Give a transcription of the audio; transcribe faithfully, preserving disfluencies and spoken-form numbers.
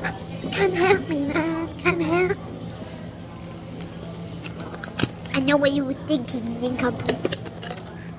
Come help me, man. Come help. I know what you were thinking, Nincompoop.